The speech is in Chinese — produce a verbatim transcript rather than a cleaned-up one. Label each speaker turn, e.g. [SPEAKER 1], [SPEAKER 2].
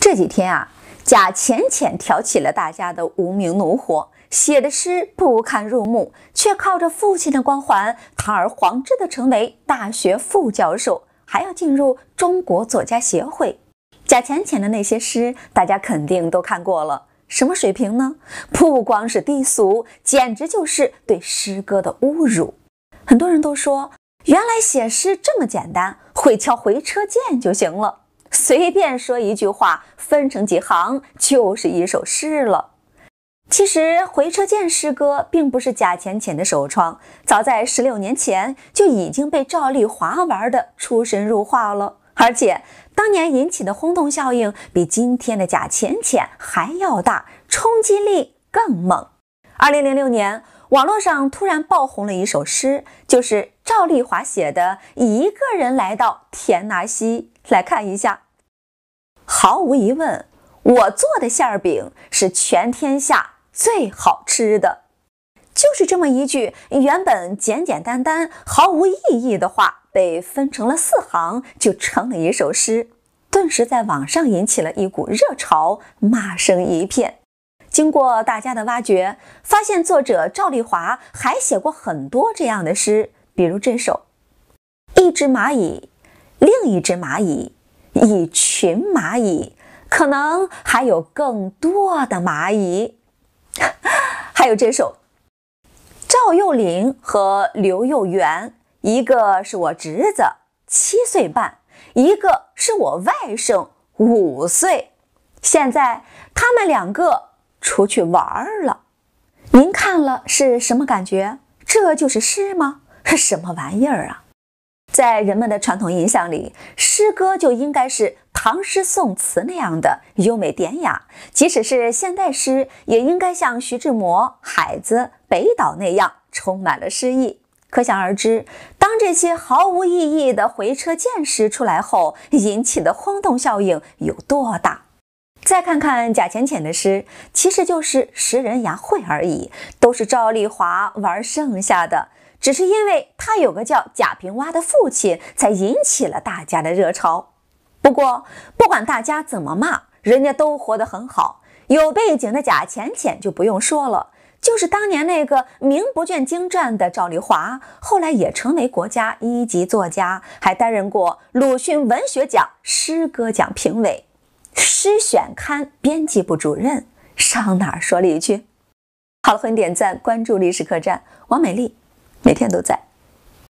[SPEAKER 1] 这几天啊，贾浅浅挑起了大家的无名怒火，写的诗不堪入目，却靠着父亲的光环堂而皇之的成为大学副教授，还要进入中国作家协会。贾浅浅的那些诗，大家肯定都看过了，什么水平呢？不光是低俗，简直就是对诗歌的侮辱。很多人都说，原来写诗这么简单，会敲回车键就行了，随便说一句话，分成几行就是一首诗了。其实回车键诗歌并不是贾浅浅的首创，早在十六年前就已经被赵丽华玩得出神入化了，而且当年引起的轰动效应比今天的贾浅浅还要大，冲击力更猛。二零零六年网络上突然爆红了一首诗，就是赵丽华写的《一个人来到田纳西》。来看一下，毫无疑问，我做的馅饼是全天下最好吃的。就是这么一句原本简简单单毫无意义的话，被分成了四行，就成了一首诗，顿时在网上引起了一股热潮，骂声一片。经过大家的挖掘，发现作者赵丽华还写过很多这样的诗，比如这首一只蚂蚁，另一只蚂蚁，一群蚂蚁，可能还有更多的蚂蚁。还有这首赵又霖和刘又元，一个是我侄子七岁半，一个是我外甥五岁，现在他们两个出去玩了。您看了是什么感觉？这就是诗吗？什么玩意儿啊！在人们的传统印象里，诗歌就应该是唐诗宋词那样的优美典雅，即使是现代诗，也应该像徐志摩、海子、北岛那样充满了诗意。可想而知，当这些毫无意义的回车键诗出来后，引起的轰动效应有多大。再看看贾浅浅的诗，其实就是拾人牙慧而已，都是赵丽华玩剩下的，只是因为他有个叫贾平凹的父亲，才引起了大家的热潮。不过不管大家怎么骂，人家都活得很好。有背景的贾浅浅就不用说了，就是当年那个名不见经传的赵丽华，后来也成为国家一级作家，还担任过鲁迅文学奖、诗歌奖评委、诗选刊编辑部主任，上哪儿说理去？好了，欢迎点赞关注历史客栈，王美丽每天都在。